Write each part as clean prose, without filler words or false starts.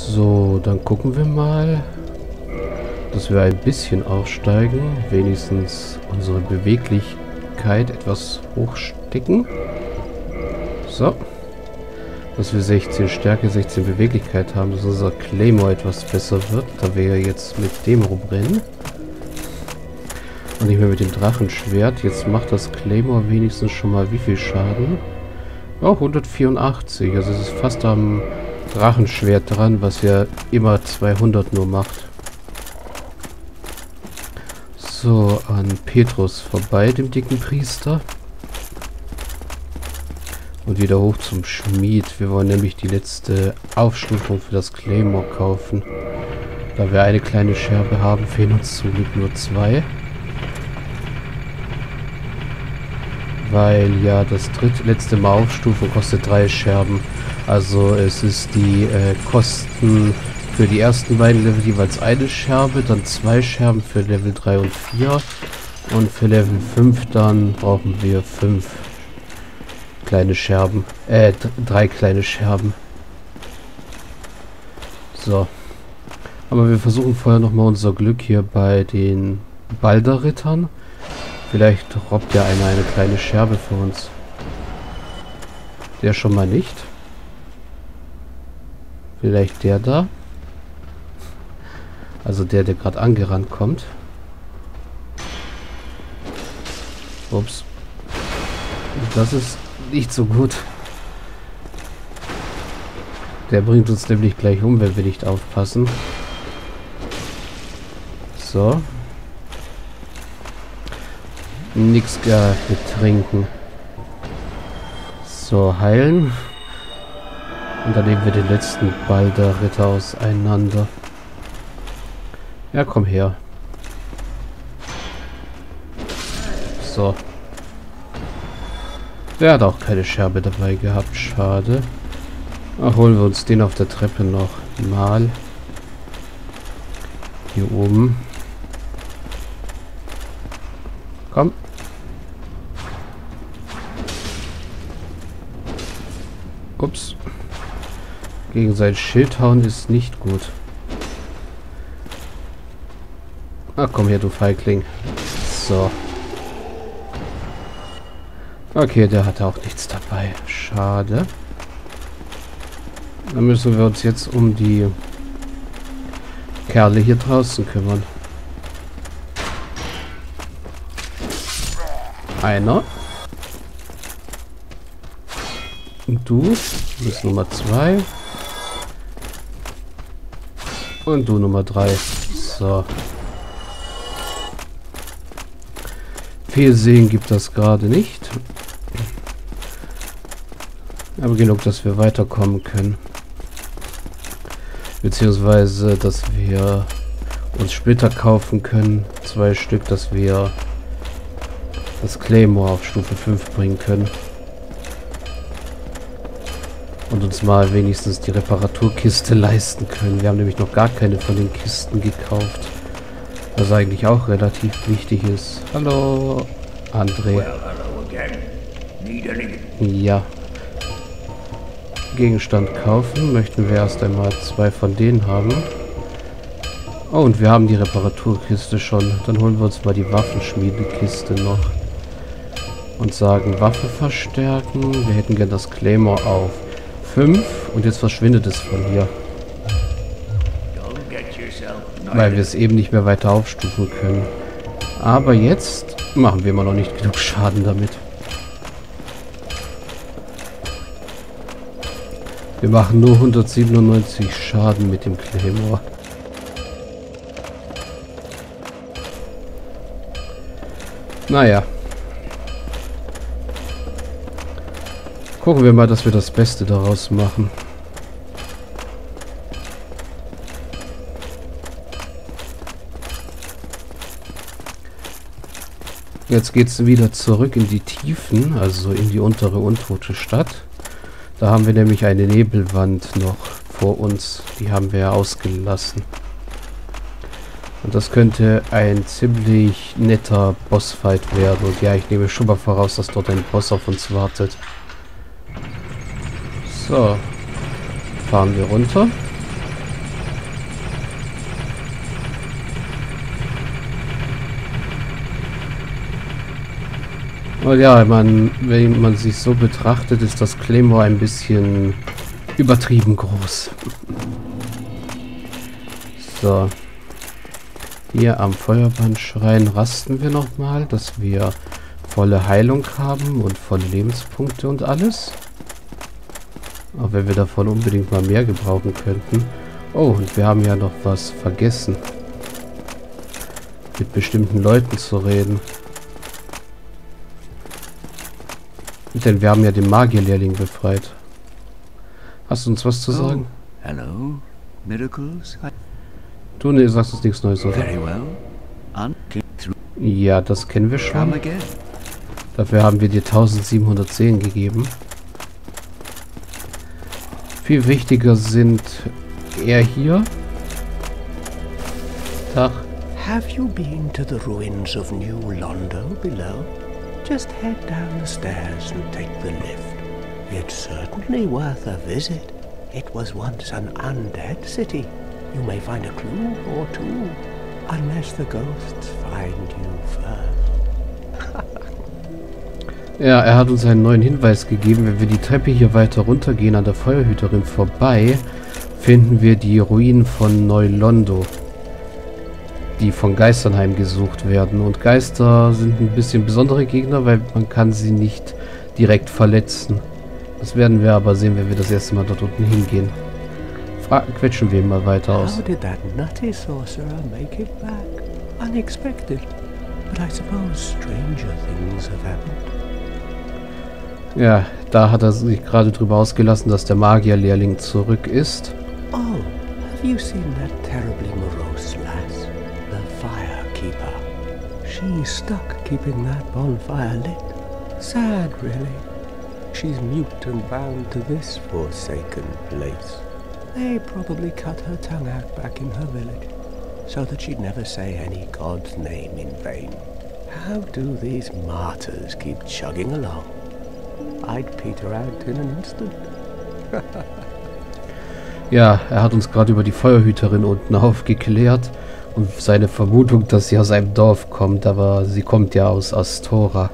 So, dann gucken wir mal, dass wir ein bisschen aufsteigen. Wenigstens unsere Beweglichkeit etwas hochstecken. So. Dass wir 16 Stärke, 16 Beweglichkeit haben, dass unser Claymore etwas besser wird, da wir ja jetzt mit dem rumrennen. Und nicht mehr mit dem Drachenschwert. Jetzt macht das Claymore wenigstens schon mal wie viel Schaden? Oh, 184. Also es ist fast am Drachenschwert dran, was ja immer 200 nur macht. So, an Petrus vorbei, dem dicken Priester. Und wieder hoch zum Schmied. Wir wollen nämlich die letzte Aufstufung für das Claymore kaufen. Da wir eine kleine Scherbe haben, fehlen uns zum Glück nur 2. Weil ja das letzte Mal Aufstufung kostet 3 Scherben. Also es ist die Kosten für die ersten beiden Level jeweils eine Scherbe, dann 2 Scherben für Level 3 und 4. Und für Level 5 dann brauchen wir 5 kleine Scherben. 3 kleine Scherben. So. Aber wir versuchen vorher nochmal unser Glück hier bei den Balder-Rittern. Vielleicht robbt ja einer eine kleine Scherbe für uns. Der schon mal nicht. Vielleicht der da. Also der gerade angerannt kommt. Ups. Das ist nicht so gut. Der bringt uns nämlich gleich um, wenn wir nicht aufpassen. So. Nix gar mit trinken. So, heilen. Und dann nehmen wir den letzten Balder-Ritter auseinander. Ja, komm her. So. Der hat auch keine Scherbe dabei gehabt. Schade. Ach, holen wir uns den auf der Treppe noch mal. Hier oben. Komm. Ups. Gegen sein Schild hauen ist nicht gut. Ach, komm her, du Feigling. So. Okay, der hatte auch nichts dabei. Schade. Dann müssen wir uns jetzt um die Kerle hier draußen kümmern. Einer. Und du bist Nummer 2. Und du Nummer 3. So. Viel sehen gibt das gerade nicht. Aber genug, dass wir weiterkommen können. Beziehungsweise, dass wir uns Splitter kaufen können. 2 Stück, dass wir das Claymore auf Stufe 5 bringen können. Und uns mal wenigstens die Reparaturkiste leisten können. Wir haben nämlich noch gar keine von den Kisten gekauft. Was eigentlich auch relativ wichtig ist. Hallo, André. Ja. Gegenstand kaufen. Möchten wir erst einmal 2 von denen haben. Oh, und wir haben die Reparaturkiste schon. Dann holen wir uns mal die Waffenschmiedekiste noch. Und sagen, Waffe verstärken. Wir hätten gern das Claymore auf 5. Und jetzt verschwindet es von hier. Weil wir es eben nicht mehr weiter aufstufen können. Aber jetzt machen wir immer noch nicht genug Schaden damit. Wir machen nur 197 Schaden mit dem Claymore. Naja. Gucken wir mal, dass wir das Beste daraus machen. Jetzt geht es wieder zurück in die Tiefen, also in die untere untote Stadt. Da haben wir nämlich eine Nebelwand noch vor uns. Die haben wir ausgelassen. Und das könnte ein ziemlich netter Bossfight werden. Und ja, ich nehme schon mal voraus, dass dort ein Boss auf uns wartet. So. Fahren wir runter. Und ja, wenn man sich so betrachtet, ist das Claymore ein bisschen übertrieben groß. So. Hier am Feuerbandschrein rasten wir nochmal, dass wir volle Heilung haben und volle Lebenspunkte und alles. Auch wenn wir davon unbedingt mal mehr gebrauchen könnten. Oh, und wir haben ja noch was vergessen. Mit bestimmten Leuten zu reden. Denn wir haben ja den Magierlehrling befreit. Hast du uns was zu sagen? Oh, hello, Miracles. Du ne, sagst uns nichts Neues, oder? Very well. Ja, das kennen wir schon. Come again. Dafür haben wir dir 1710 gegeben. Viel wichtiger sind eher hier. Tag. Have you been to the ruins of New Londo below? Just head down the stairs and take the lift. It's certainly worth a visit. It was once an undead city. You may find a clue or two, unless the ghosts find you first. Ja, er hat uns einen neuen Hinweis gegeben. Wenn wir die Treppe hier weiter runtergehen, an der Feuerhüterin vorbei, finden wir die Ruinen von Neu-Londo, die von Geistern heimgesucht werden. Und Geister sind ein bisschen besondere Gegner, weil man kann sie nicht direkt verletzen. Das werden wir aber sehen, wenn wir das erste Mal dort unten hingehen. Quetschen wir ihn mal weiter aus. How did that nutty sorcerer make it back? Unexpected. But I suppose stranger things have happened. Ja, da hat er sich gerade drüber ausgelassen, dass der Magierlehrling zurück ist. Oh, have you seen that terribly morose lass? The Firekeeper. She's stuck keeping that bonfire lit. Sad, really. She's mute and bound to this forsaken place. They probably cut her tongue out back in her village, so that she'd never say any god's name in vain. How do these martyrs keep chugging along? I'd peter out in an instant. Ja, er hat uns gerade über die Feuerhüterin unten aufgeklärt und seine Vermutung, dass sie aus einem Dorf kommt, aber sie kommt ja aus Astora.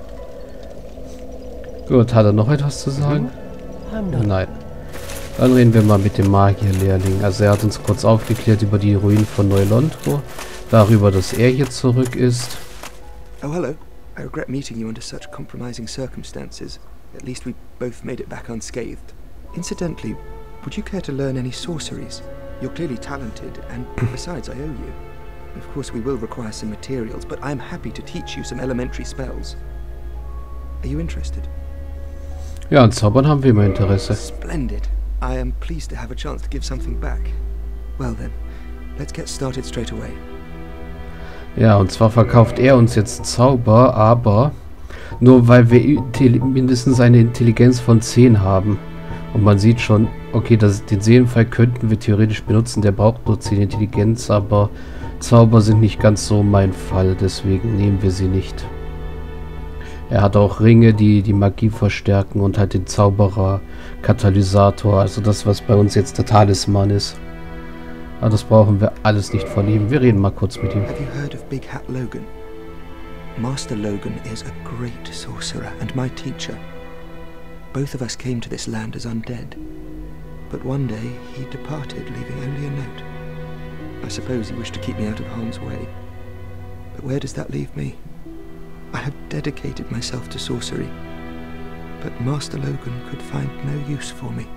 Gut, hat er noch etwas zu sagen? Nein. Dann reden wir mal mit dem Magierlehrling. Also er hat uns kurz aufgeklärt über die Ruinen von Neu-Londo, darüber, dass er hier zurück ist. Oh, hello. I regret meeting you under such compromising circumstances. At least we both made it back unscathed. Incidentally, would you care to learn any sorceries? You're clearly talented, and besides, I owe you. Of course, we will require some materials, but I'm happy to teach you some elementary spells. Are you interested? Ja, an Zaubern haben wir immer Interesse. Splendid. I am pleased to have a chance to give something back. Well then, let's get started straight away. Ja, und zwar verkauft er uns jetzt Zauber, aber nur weil wir mindestens eine Intelligenz von 10 haben. Und man sieht schon, okay, den Seelenfall könnten wir theoretisch benutzen, der braucht nur 10 Intelligenz, aber Zauber sind nicht ganz so mein Fall, deswegen nehmen wir sie nicht. Er hat auch Ringe, die die Magie verstärken und halt den Zauberer-Katalysator, also das, was bei uns jetzt der Talisman ist. Aber das brauchen wir alles nicht von ihm. Wir reden mal kurz mit ihm. Have you heard of Big Hat Logan? Master Logan is a great sorcerer and my teacher. Both of us came to this land as undead. But one day he departed, leaving only a note. I suppose he wished to keep me out of harm's way. But where does that leave me? I have dedicated myself to sorcery, but Master Logan could find no use for me.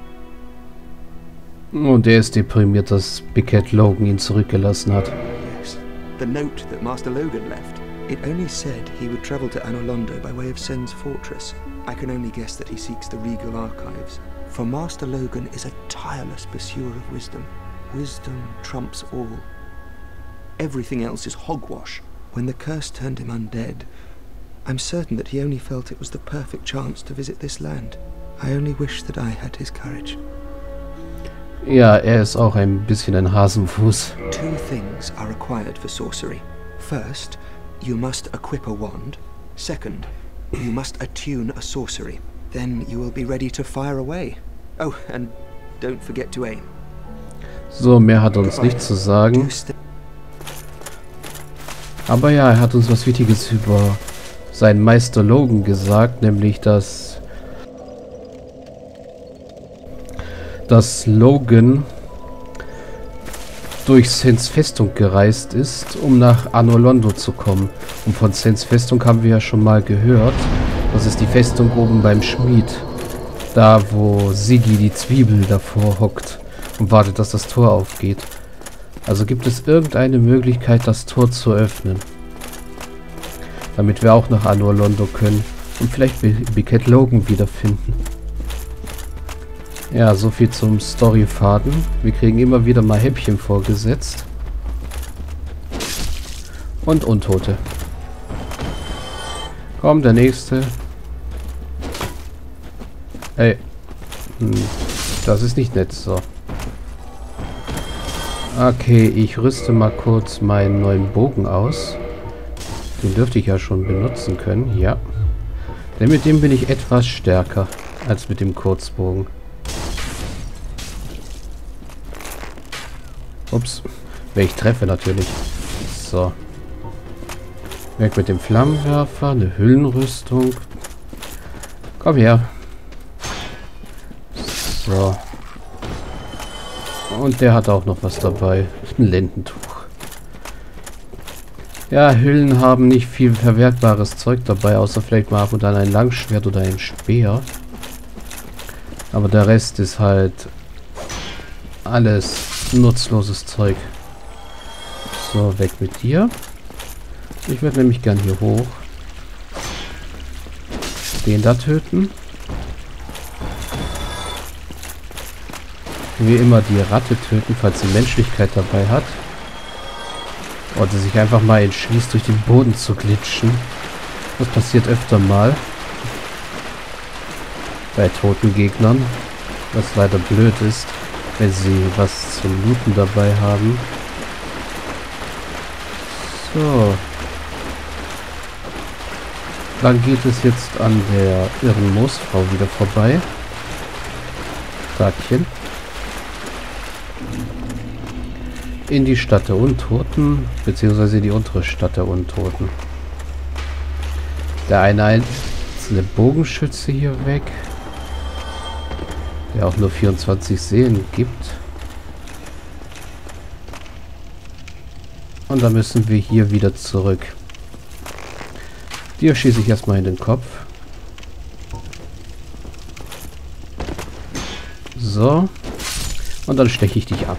Und er ist deprimiert, dass Big Cat Logan ihn zurückgelassen hat. Yes, the note that Master Logan left. It only said he would travel to Anor Londo by way of Sen's fortress. I can only guess that he seeks the regal archives. For Master Logan is a tireless pursuer of wisdom. Wisdom trumps all. Everything else is hogwash. When the curse turned him undead, I'm certain that he only felt it was the perfect chance to visit this land. I only wish that I had his courage. Ja, er ist auch ein bisschen ein Hasenfuß. 2 things are required for sorcery. First, you must equip a wand. Second, you must attune a sorcery. Then you will be ready to fire away. Oh, and don't forget to aim. So, mehr hat er uns nicht zu sagen. Aber ja, er hat uns was Wichtiges über seinen Meister Logan gesagt, nämlich dass Logan durch Sens Festung gereist ist, um nach Anor Londo zu kommen. Und von Sens Festung haben wir ja schon mal gehört. Das ist die Festung oben beim Schmied. Da, wo Siggi die Zwiebel davor hockt und wartet, dass das Tor aufgeht. Also gibt es irgendeine Möglichkeit, das Tor zu öffnen. Damit wir auch nach Anor Londo können. Und vielleicht Beckett Logan wiederfinden. Ja, so viel zum Storyfaden. Wir kriegen immer wieder mal Häppchen vorgesetzt. Und Untote. Komm, der nächste. Ey. Das ist nicht nett, so. Okay, ich rüste mal kurz meinen neuen Bogen aus. Den dürfte ich ja schon benutzen können, ja. Denn mit dem bin ich etwas stärker als mit dem Kurzbogen. Ups. Wenn ich treffe natürlich. So. Weg mit dem Flammenwerfer. Eine Hüllenrüstung. Komm her. So. Und der hat auch noch was dabei. Ein Lendentuch. Ja, Hüllen haben nicht viel verwertbares Zeug dabei, außer vielleicht mal ab und an ein Langschwert oder ein Speer. Aber der Rest ist halt alles nutzloses Zeug. So, weg mit dir. Ich würde nämlich gern hier hoch. Den da töten. Wie immer die Ratte töten, falls sie Menschlichkeit dabei hat. Oder sich einfach mal entschließt, durch den Boden zu glitschen. Das passiert öfter mal. Bei toten Gegnern. Was leider blöd ist, wenn sie was zum Looten dabei haben. So. Dann geht es jetzt an der irren Moosfrau wieder vorbei. Tagchen. In die Stadt der Untoten, beziehungsweise die untere Stadt der Untoten. Der eine einzelne Bogenschütze hier weg, der auch nur 24 Seelen gibt. Und dann müssen wir hier wieder zurück. Dir schieße ich erstmal in den Kopf. So. Und dann steche ich dich ab.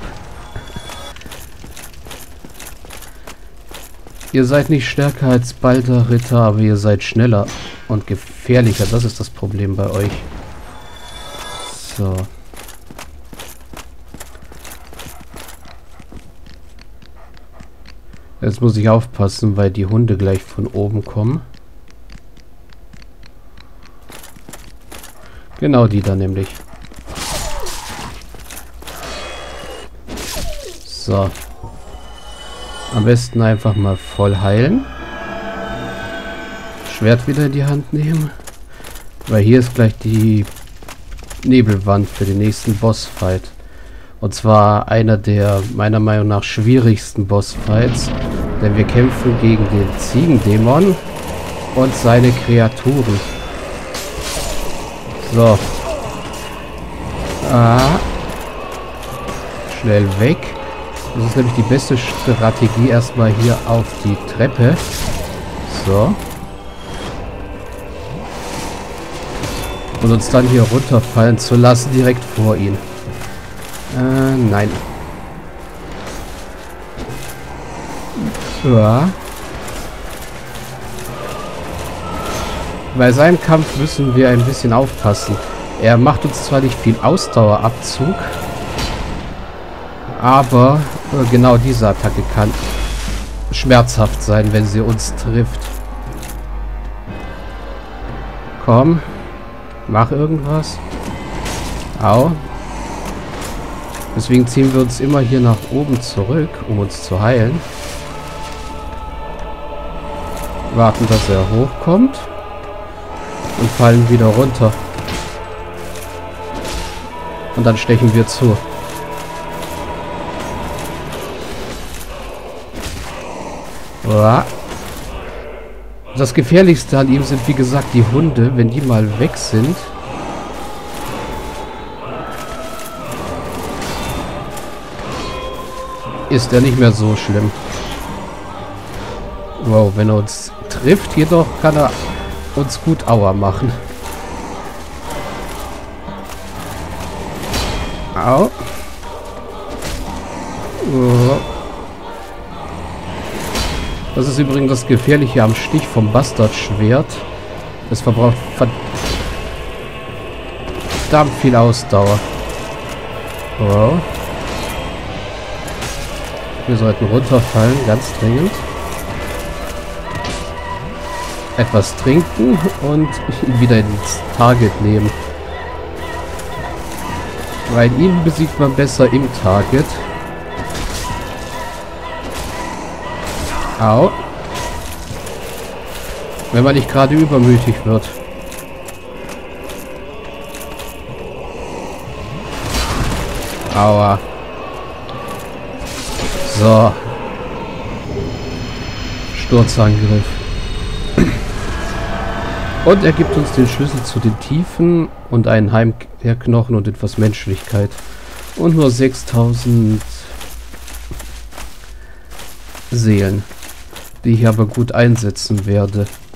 Ihr seid nicht stärker als Balder-Ritter, aber ihr seid schneller und gefährlicher. Das ist das Problem bei euch. So. Jetzt muss ich aufpassen, weil die Hunde gleich von oben kommen. Genau die da nämlich. So. Am besten einfach mal voll heilen. Schwert wieder in die Hand nehmen. Weil hier ist gleich die Nebelwand für den nächsten Bossfight. Und zwar einer der meiner Meinung nach schwierigsten Bossfights. Denn wir kämpfen gegen den Ziegendämon und seine Kreaturen. So. Schnell weg. Das ist nämlich die beste Strategie. Erstmal hier auf die Treppe. So. Und uns dann hier runterfallen zu lassen, direkt vor ihn. Nein. Ja. Bei seinem Kampf müssen wir ein bisschen aufpassen. Er macht uns zwar nicht viel Ausdauerabzug, aber genau diese Attacke kann schmerzhaft sein, wenn sie uns trifft. Komm. Mach irgendwas. Au. Deswegen ziehen wir uns immer hier nach oben zurück, um uns zu heilen. Warten, dass er hochkommt. Und fallen wieder runter. Und dann stechen wir zu. Uah. Das Gefährlichste an ihm sind, wie gesagt, die Hunde. Wenn die mal weg sind... ist er nicht mehr so schlimm. Wow, wenn er uns trifft, jedoch kann er uns gut Aua machen. Au. Oh. Das ist übrigens das Gefährliche am Stich vom Bastardschwert. Es verbraucht verdammt viel Ausdauer. Wow. Wir sollten runterfallen, ganz dringend. Etwas trinken und ihn wieder ins Target nehmen. Weil ihn besiegt man besser im Target. Au. Wenn man nicht gerade übermütig wird. Aua. So. Sturzangriff. Und er gibt uns den Schlüssel zu den Tiefen und einen Heimkehrknochen und etwas Menschlichkeit. Und nur 6000 Seelen, die ich aber gut einsetzen werde.